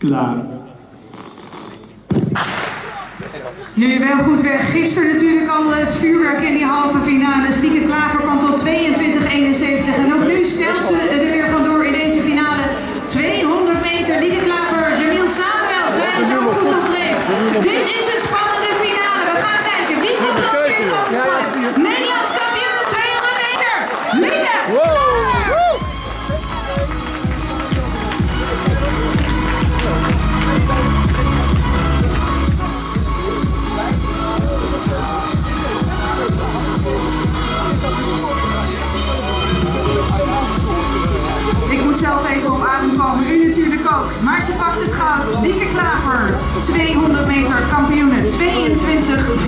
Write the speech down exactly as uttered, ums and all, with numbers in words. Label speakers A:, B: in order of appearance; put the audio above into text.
A: Klaar.
B: Nu wel goed weg. Gisteren natuurlijk al uh, vuurwerk in die halve finales. Lieke Klaver kwam tot tweeëntwintig eenenzeventig. En ook nu stelt ze er weer vandoor in deze finale. tweehonderd meter. Lieke Klaver, Jamil Samuel zijn zo goed op dreef. Dit is een spannende finale. We gaan kijken. Wie komt er nog eerst opsluiten? Nederlands kampioen op tweehonderd meter. Lieke Klaver! Ik moet zelf even op adem komen, u natuurlijk ook. Maar ze pakt het goud. Lieke Klaver, tweehonderd meter kampioene, tweeëntwintig